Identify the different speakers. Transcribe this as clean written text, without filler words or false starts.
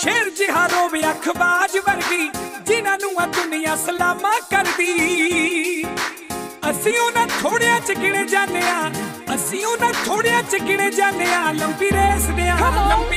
Speaker 1: शेर जिहा रोवे अखबाज वर्गी जिन्हां नूं आ दुनिया सलामा करदी। असीं उन्हां थोड़ियां च गिणे जाने आ, असीं उन्हां थोड़ियां च गिणे जाने आ, लंबी रेस दे लंबी